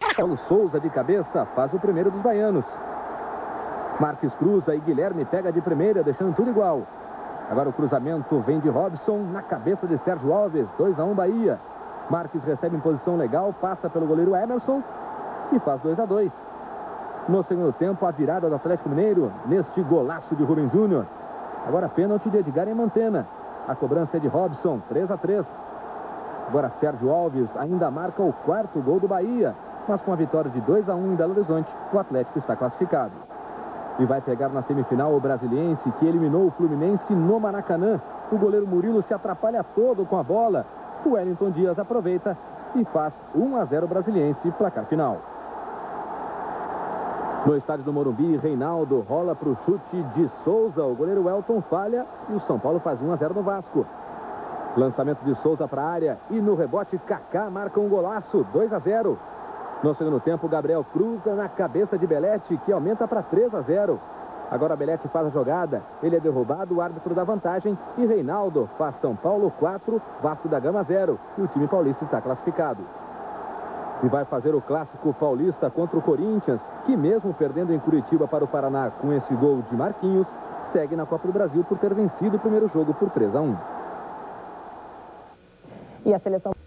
Paulo Souza de cabeça faz o primeiro dos baianos. Marques cruza e Guilherme pega de primeira, deixando tudo igual. Agora o cruzamento vem de Robson na cabeça de Sérgio Alves, 2-1 Bahia. Marques recebe em posição legal, passa pelo goleiro Emerson e faz 2-2. No segundo tempo, a virada do Atlético Mineiro neste golaço de Rubem Júnior. Agora pênalti de Edgar em Mantena. A cobrança é de Robson, 3-3. Agora Sérgio Alves ainda marca o quarto gol do Bahia, mas com a vitória de 2-1 em Belo Horizonte, o Atlético está classificado. E vai pegar na semifinal o Brasiliense, que eliminou o Fluminense no Maracanã. O goleiro Murilo se atrapalha todo com a bola. O Wellington Dias aproveita e faz 1-0 Brasiliense, placar final. No estádio do Morumbi, Reinaldo rola para o chute de Souza. O goleiro Elton falha e o São Paulo faz 1-0 no Vasco. Lançamento de Souza para a área e no rebote Kaká marca um golaço, 2-0. No segundo tempo, Gabriel cruza na cabeça de Belletti, que aumenta para 3-0. Agora Belletti faz a jogada, ele é derrubado, o árbitro dá vantagem e Reinaldo faz São Paulo 4, Vasco da Gama 0. E o time paulista está classificado. E vai fazer o clássico paulista contra o Corinthians, que mesmo perdendo em Curitiba para o Paraná com esse gol de Marquinhos, segue na Copa do Brasil por ter vencido o primeiro jogo por 3-1. E a seleção